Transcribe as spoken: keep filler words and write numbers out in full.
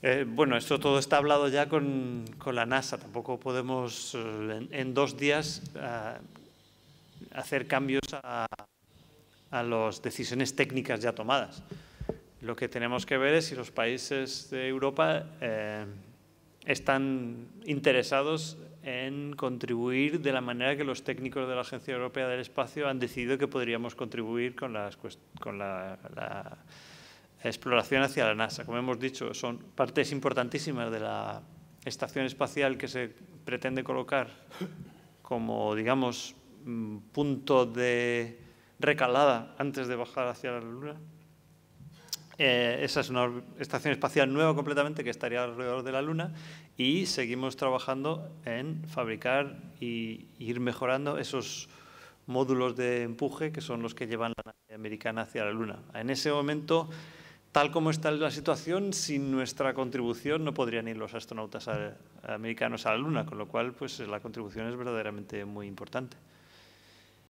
Eh, bueno, esto todo está hablado ya con, con la NASA. Tampoco podemos eh, en, en dos días eh, hacer cambios a, a las decisiones técnicas ya tomadas. Lo que tenemos que ver es si los países de Europa eh, están interesados en contribuir de la manera que los técnicos de la Agencia Europea del Espacio han decidido que podríamos contribuir con, las, con la, la exploración hacia la NASA. Como hemos dicho, son partes importantísimas de la estación espacial que se pretende colocar como, digamos, punto de recalada antes de bajar hacia la Luna. Eh, esa es una estación espacial nueva completamente que estaría alrededor de la Luna, y seguimos trabajando en fabricar y ir mejorando esos módulos de empuje que son los que llevan la nave americana hacia la Luna. En ese momento, tal como está la situación, sin nuestra contribución no podrían ir los astronautas a, a americanos a la Luna, con lo cual pues, la contribución es verdaderamente muy importante.